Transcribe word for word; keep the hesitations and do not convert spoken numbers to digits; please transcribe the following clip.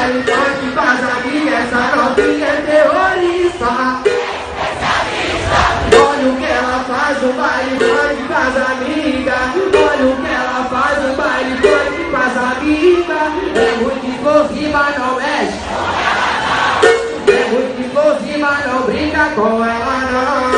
baile funk com as amigas, essa novinha é terrorista. Olha o que ela faz no baile funk com as amigas. Olha o que ela faz no baile funk com as amigas. É muito explosiva, não mexe. É muito explosiva, não brinca com ela não.